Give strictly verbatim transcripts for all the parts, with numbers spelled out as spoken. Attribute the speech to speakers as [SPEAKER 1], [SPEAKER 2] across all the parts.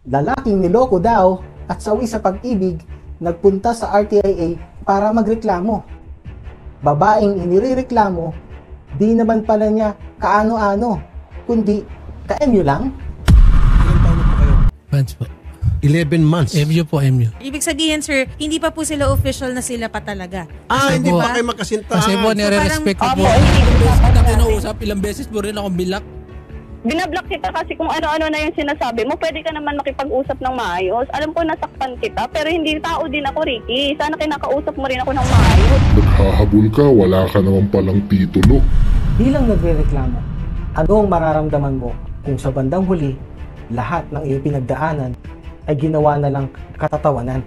[SPEAKER 1] Lalaking niloko daw at sawi sa pag-ibig, nagpunta sa R T I A para magreklamo. Babaeng inireklamo, di naman pala niya kaano-ano, kundi ka-M U lang.
[SPEAKER 2] Ilang taon na po kayo?
[SPEAKER 3] Months po.
[SPEAKER 2] eleven months.
[SPEAKER 3] M U po, M U.
[SPEAKER 4] Ibig sabihin, sir, hindi pa po sila official na sila pa talaga.
[SPEAKER 2] Ah,
[SPEAKER 3] Kasi
[SPEAKER 2] hindi
[SPEAKER 3] po,
[SPEAKER 2] pa kayo magkasintahan.
[SPEAKER 3] Kasi po,
[SPEAKER 4] So,
[SPEAKER 3] nire-respect ko
[SPEAKER 4] parang-
[SPEAKER 3] po.
[SPEAKER 4] Opo,
[SPEAKER 3] Ilang beses kita kinausap, ilang beses mo rin akong bilak.
[SPEAKER 5] Binablock kita kasi kung ano-ano na yung sinasabi mo, pwede ka naman makipag-usap ng maayos. Alam ko nasaktan kita, pero hindi tao din ako, Ricky. Sana kinakausap mo rin ako ng maayos.
[SPEAKER 6] Naghahabol ka, wala ka naman palang titulo.
[SPEAKER 1] Bilang nagrereklamo, ano ang mararamdaman mo kung sa bandang huli, lahat ng iyong pinagdaanan ay ginawa na lang katatawanan?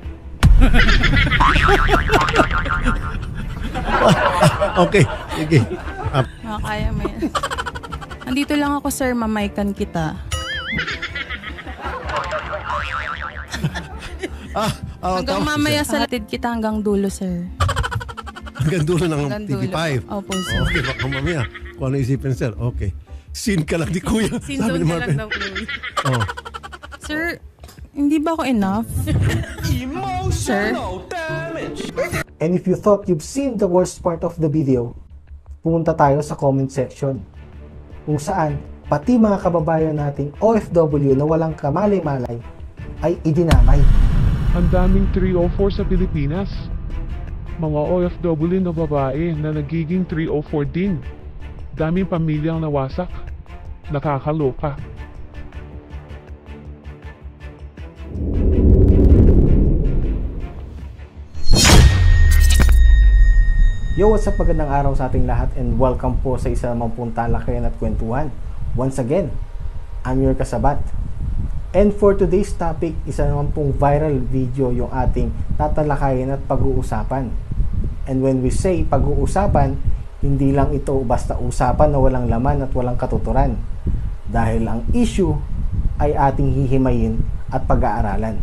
[SPEAKER 2] Okay, sige. Ah,
[SPEAKER 7] Makakaya mo yan. Andito lang ako, sir. Mamaykan kita.
[SPEAKER 2] ah, ah,
[SPEAKER 7] Hanggang
[SPEAKER 2] tama,
[SPEAKER 7] mamaya
[SPEAKER 2] sir.
[SPEAKER 7] sa hatid kita hanggang dulo, sir.
[SPEAKER 2] Hanggang dulo ng
[SPEAKER 7] Hanggang
[SPEAKER 2] T V
[SPEAKER 7] dulo.
[SPEAKER 2] five.
[SPEAKER 7] Opo, sir.
[SPEAKER 2] Okay, baka mamaya. Kung ano isipin, sir. Okay. Scene ka lang di kuya.
[SPEAKER 4] Sin
[SPEAKER 2] Sabi
[SPEAKER 4] zone
[SPEAKER 2] ni
[SPEAKER 4] ka lang
[SPEAKER 2] Marvin.
[SPEAKER 4] daw, Chloe.
[SPEAKER 2] Oh.
[SPEAKER 7] Sir, hindi ba ako enough? Sir?
[SPEAKER 1] And if you thought you've seen the worst part of the video, pumunta tayo sa comment section, kung saan pati mga kababayan nating O F W na walang kamalay-malay ay idinamay.
[SPEAKER 8] Ang daming three oh four sa Pilipinas. Mga O F W na babae na nagiging three oh four din. Daming pamilyang nawasak. Nakakaloka.
[SPEAKER 1] Yo, what's up? Magandang araw sa ating lahat and welcome po sa isa namang pong talakayan at kwentuhan. Once again, I'm your kasabat. And for today's topic, isa naman pong viral video yung ating tatalakayan at pag-uusapan. And when we say pag-uusapan, hindi lang ito basta usapan na walang laman at walang katuturan. Dahil ang issue ay ating hihimayin at pag-aaralan.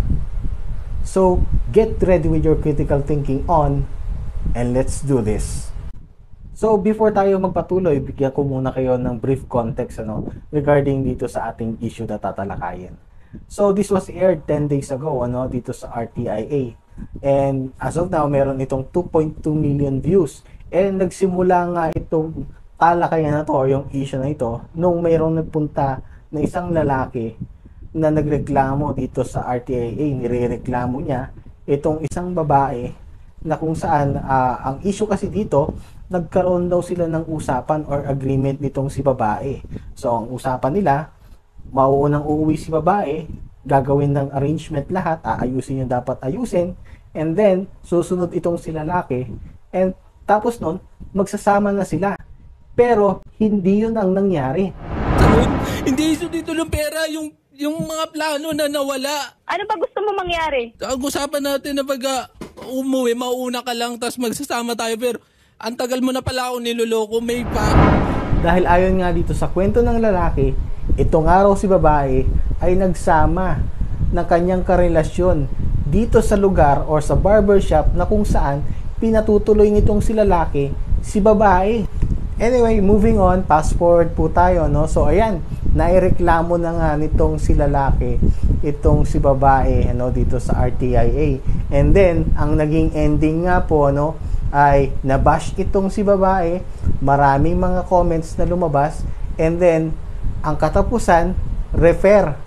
[SPEAKER 1] So, get ready with your critical thinking on and let's do this. So, before tayo magpatuloy, bigyan ko muna kayo ng brief context ano, regarding dito sa ating issue na tatalakayin. So, this was aired ten days ago ano, dito sa R T I A. And as of now, meron itong two point two million views. And nagsimula nga itong talakayan na to o yung issue na ito nung mayroong nagpunta na isang lalaki na nagreklamo dito sa R T I A. Nirereklamo niya itong isang babae na kung saan uh, ang issue kasi dito, nagkaroon daw sila ng usapan or agreement nitong si babae. So ang usapan nila, mauunang uuwi si babae, gagawin ng arrangement lahat, aayusin yung dapat ayusin, and then susunod itong si lalaki, and tapos nun, magsasama na sila. Pero hindi yun ang nangyari.
[SPEAKER 3] Sagot, hindi iso dito ng pera, yung yung mga plano na nawala.
[SPEAKER 5] Ano ba gusto mo mangyari?
[SPEAKER 3] Ang usapan natin na pag uh, umuwi, mauuna ka lang, tapos magsasama tayo. Pero ang tagal mo na pala ako niloloko, may pa.
[SPEAKER 1] Dahil ayon nga dito sa kwento ng lalaki, itong araw si babae ay nagsama ng kanyang karelasyon dito sa lugar or sa barbershop na kung saan pinatutuloy nitong si lalaki si babae. Anyway, moving on, fast forward po tayo, no? So ayan, naireklamo na nga nitong si lalaki itong si babae ano, dito sa R T I A. And then, ang naging ending nga po no, ay nabash itong si babae, maraming mga comments na lumabas, and then, ang katapusan, refer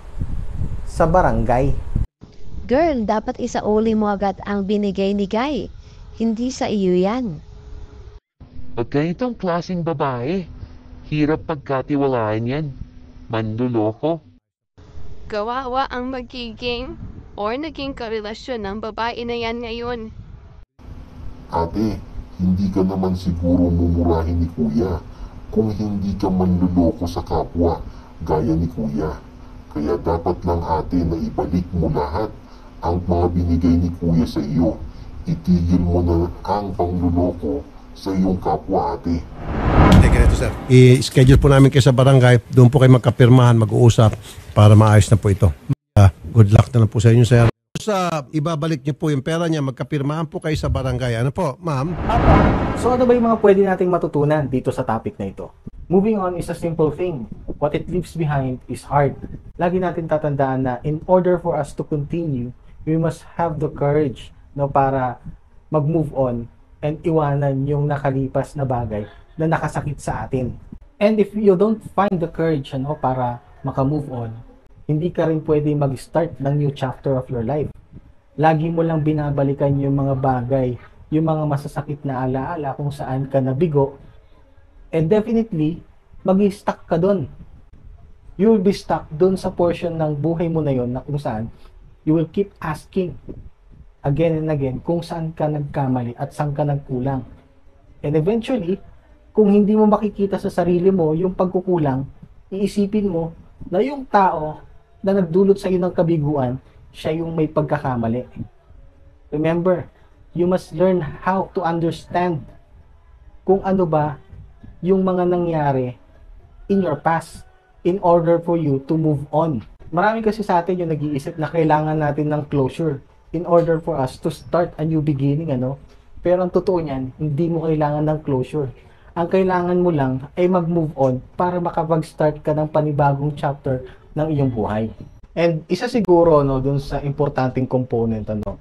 [SPEAKER 1] sa barangay.
[SPEAKER 9] Girl, dapat isauli mo agad ang binigay ni Guy. Hindi sa iyo yan.
[SPEAKER 10] Pag ganitong klaseng babae, hirap pagkatiwalaan yan. Manluloko.
[SPEAKER 11] Kawawa ang magiging or naging karelasyon ng babae na yan ngayon.
[SPEAKER 6] Ate, hindi ka naman siguro mumurahin ni Kuya kung hindi ka manluloko sa kapwa gaya ni Kuya. Kaya dapat lang ate na ibalik mo lahat ang mga binigay ni Kuya sa iyo. Itigil mo na ang pangluloko sa iyong kapwa ate.
[SPEAKER 2] Teka nito, sir. I-schedule po namin kayo sa barangay. Doon po kayo magkapirmahan, mag-uusap para maayos na po ito. Uh, good luck na lang po sa inyo, sir. Sa ibabalik niyo po yung pera niya, magkapirmahan po kayo sa barangay. Ano po, ma'am?
[SPEAKER 1] Apo. So ano ba yung mga pwede nating matutunan dito sa topic na ito? Moving on is a simple thing. What it leaves behind is hard. Lagi natin tatandaan na in order for us to continue, we must have the courage, no, para mag-move on and iwanan yung nakalipas na bagay na nakasakit sa atin. And if you don't find the courage, ano, para maka-move on, hindi ka rin pwede mag-start ng new chapter of your life. Lagi mo lang binabalikan yung mga bagay, yung mga masasakit na alaala kung saan ka nabigo. And definitely, mag-stuck ka doon. You will be stuck doon sa portion ng buhay mo na yon na kung saan you will keep asking again and again kung saan ka nagkamali at saan ka nagkulang. And eventually, kung hindi mo makikita sa sarili mo yung pagkukulang, iisipin mo na yung tao na nagdulot sa iyo ng kabiguan, siya yung may pagkakamali. Remember, you must learn how to understand kung ano ba yung mga nangyari in your past in order for you to move on. Marami kasi sa atin yung nag-iisip na kailangan natin ng closure in order for us to start a new beginning, ano? Pero ang totoo niyan, hindi mo kailangan ng closure. Ang kailangan mo lang ay mag-move on para makapag-start ka ng panibagong chapter ng iyong buhay. And isa siguro, no, dun sa importanteng component, ano,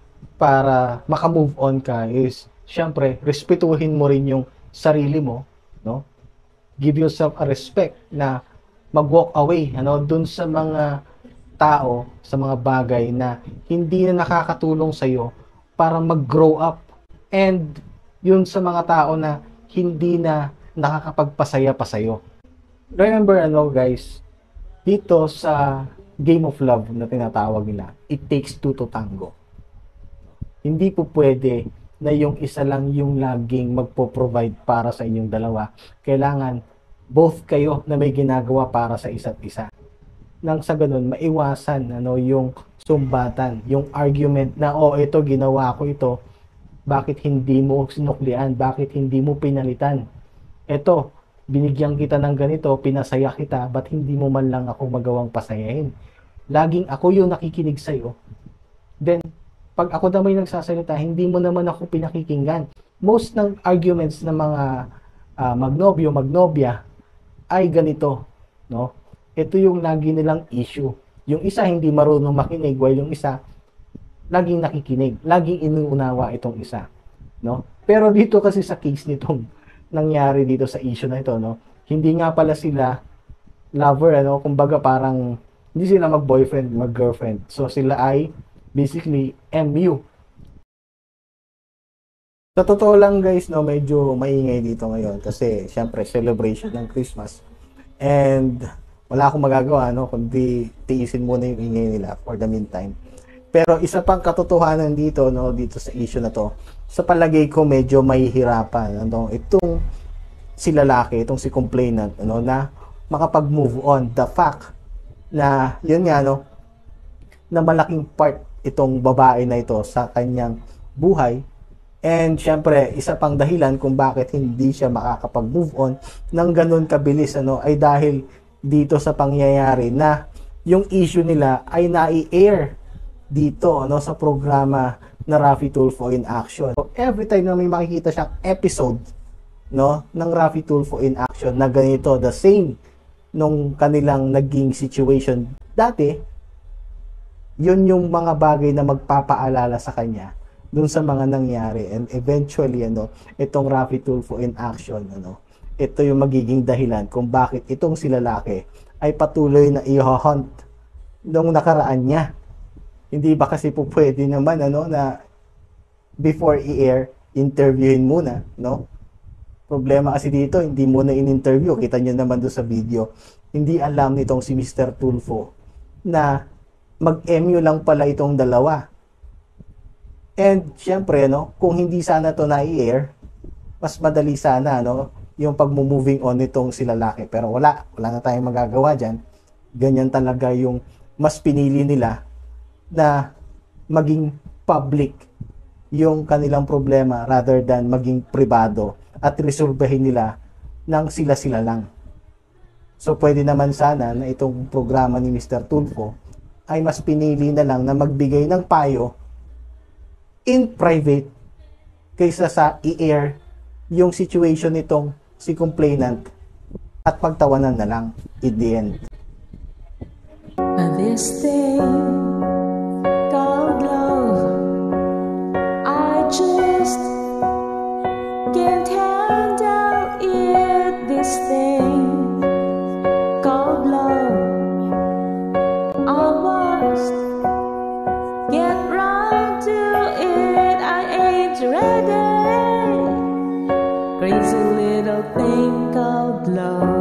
[SPEAKER 1] para maka-move on ka is, syempre, respetuhin mo rin yung sarili mo, no? Give yourself a respect na mag-walk away, ano, dun sa mga tao, sa mga bagay na hindi na nakakatulong sa iyo para mag-grow up. And yun sa mga tao na hindi na nakakapagpasaya pa sa iyo. Remember, ano, guys, dito sa game of love na tinatawag nila, it takes two to tango. Hindi po pwede na yung isa lang yung laging magpo-provide para sa inyong dalawa. Kailangan both kayo na may ginagawa para sa isa't isa. Nang sa ganun, maiwasan, ano, yung sumbatan, yung argument na, oh, ito, ginawa ko ito, bakit hindi mo sinuklian, bakit hindi mo pinalitan? Ito, binigyan kita ng ganito, pinasaya kita, ba't hindi mo man lang ako magawang pasayahin? Laging ako yung nakikinig sa'yo. Then, pag ako na may nagsasalita, hindi mo naman ako pinakikinggan. Most ng arguments ng mga uh, magnobyo, magnobya, ay ganito, no? Ito yung lagi nilang issue. Yung isa hindi marunong makinig, while yung isa laging nakikinig, laging inuunawa itong isa, no? Pero dito kasi sa case nitong nangyari dito sa issue na ito, no, hindi nga pala sila lover, ano, kumbaga parang hindi sila mag-boyfriend, mag-girlfriend. So sila ay basically M U. Sa totoo lang, guys, no, medyo maingay dito ngayon kasi syempre celebration ng Christmas. And wala akong magagawa, no, kundi tiisin muna yung ingay nila for the meantime. Pero isa pang katotohanan dito, no, dito sa issue na to, sa palagay ko medyo mahihirapan, ano, itong si lalaki, itong si complainant, ano, na makapag-move on. The fact na, yun nga, no, na malaking part itong babae na ito sa kanyang buhay. And syempre, isa pang dahilan kung bakit hindi siya makakapag-move on ng ganun kabilis, ano, ay dahil dito sa pangyayari na yung issue nila ay nai-air dito, no, sa programa na Raffy Tulfo in Action. So, every time na may makikita siyang episode, no, ng Raffy Tulfo in Action na ganito, the same nung kanilang naging situation dati, yun yung mga bagay na magpapaalala sa kanya dun sa mga nangyari. And eventually, ano, itong Raffy Tulfo in Action, ano, ito yung magiging dahilan kung bakit itong si lalaki ay patuloy na i-hunt nung nakaraan niya. Hindi ba kasi po pwede naman, ano, na before i-air, interviewin muna, no? Problema kasi dito, hindi mo na in-interview. Kita nyo naman doon sa video. Hindi alam nitong si Mister Tulfo na mag-M U lang pala itong dalawa. And syempre, no, kung hindi sana to na i-air, mas madali sana, no, yung pag-moving on nitong si lalaki. Pero wala, wala na tayong magagawa dyan. Ganyan talaga yung mas pinili nila na maging public yung kanilang problema rather than maging privado at resolvehin nila ng sila-sila lang. So pwede naman sana na itong programa ni Mister Tulfo ay mas pinili na lang na magbigay ng payo in private kaysa sa i-air yung situation nitong si complainant at pagtawanan na lang in the end.
[SPEAKER 12] This thing called love, I just can't handle it. This thing called love, I must get round to it. I ain't ready. Crazy little thing called love.